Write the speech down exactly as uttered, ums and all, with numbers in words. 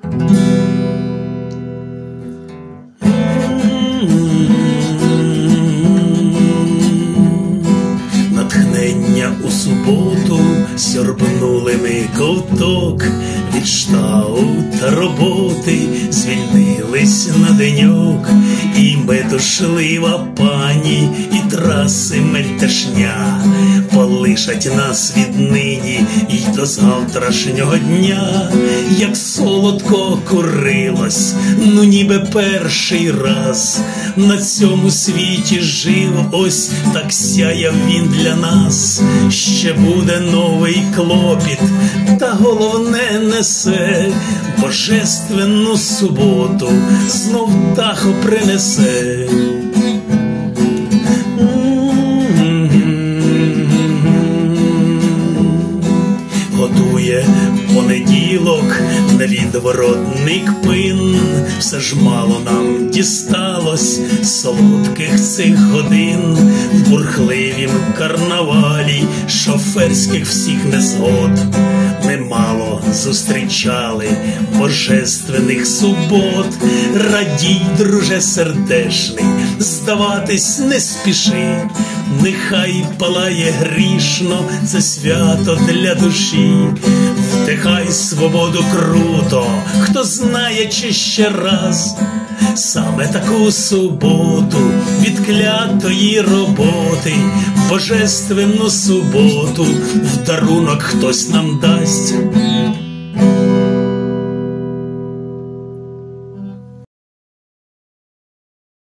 Натхнення у суботу сьорбнули ми ковток від штау та роботи, звільнились на деньок, і метушлива пані, і траси мельтешня полишать нас віднині й до завтрашнього дня. Як солодко курилось, ну ніби перший раз на цьому світі жив, ось так сяяв він для нас. Ще буде новий клопіт, та головне несе божественну суботу, знов птахо принесе. Готує понеділок невідворотний кпин, все ж мало нам дісталось солодких цих годин в бурхливім карнавалі шоферських всіх незгод. Ми мало зустрічали божественних субот. Радій, друже сердешний, здаватись не спіши, нехай палає грішно це свято для душі. Вдихай свободу круто, хто знає, чи ще раз саме таку суботу від клятої роботи, божественну суботу в дарунок хтось нам дасть.